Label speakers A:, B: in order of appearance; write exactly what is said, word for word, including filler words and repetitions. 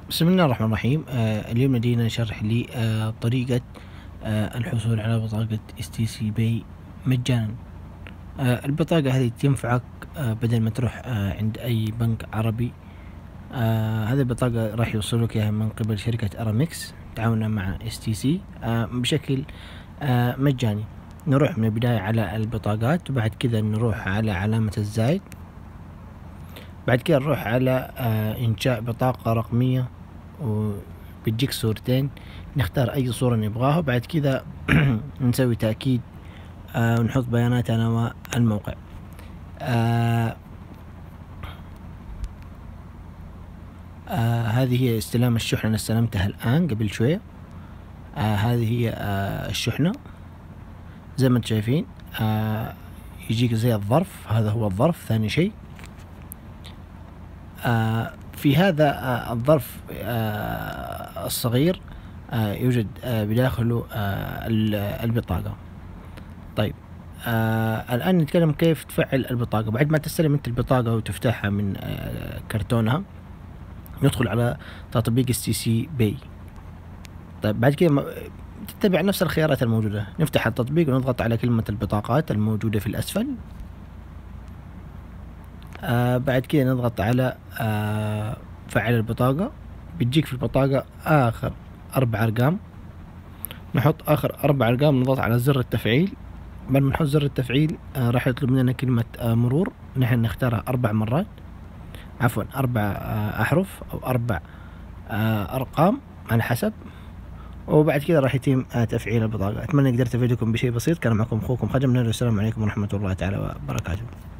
A: بسم الله الرحمن الرحيم. آه اليوم لدينا شرح لطريقة آه الحصول على بطاقة اس تي سي باي مجانا. آه البطاقة هذه تنفعك آه بدل ما تروح آه عند أي بنك عربي. آه هذه البطاقة راح يوصلك إياها من قبل شركة أرامكس تعاونا مع اس تي سي آه بشكل آه مجاني. نروح من البداية على البطاقات، وبعد كذا نروح على علامة الزائد، بعد كده نروح على آه إنشاء بطاقة رقمية، وبتجيك صورتين نختار أي صورة نبغاها، وبعد كده نسوي تأكيد آه ونحط بياناتنا والموقع. آه آه هذه هي استلام الشحنة، أنا استلمتها الآن قبل شوية. آه هذه هي آه الشحنة زي ما انتم شايفين. آه يجيك زي الظرف، هذا هو الظرف. ثاني شيء آه في هذا آه الظرف آه الصغير آه يوجد آه بداخله آه البطاقة. طيب آه الآن نتكلم كيف تفعل البطاقة. بعد ما تستلم انت البطاقة وتفتحها من آه كرتونها، ندخل على تطبيق اس تي سي باي. طيب بعد كده تتبع نفس الخيارات الموجودة، نفتح التطبيق ونضغط على كلمة البطاقات الموجودة في الأسفل. آه بعد كده نضغط على آه فعل البطاقة. بتجيك في البطاقة آخر أربع أرقام، نحط آخر أربع أرقام، نضغط على زر التفعيل. بعد ما نحط زر التفعيل آه راح يطلب مننا كلمة آه مرور، نحن نختارها أربع مرات، عفوا أربع آه أحرف أو أربع آه أرقام على حسب. وبعد كده راح يتم آه تفعيل البطاقة. أتمنى قدرت أفيدكم بشيء بسيط. كان معكم أخوكم خدم. السلام عليكم ورحمة الله تعالى وبركاته.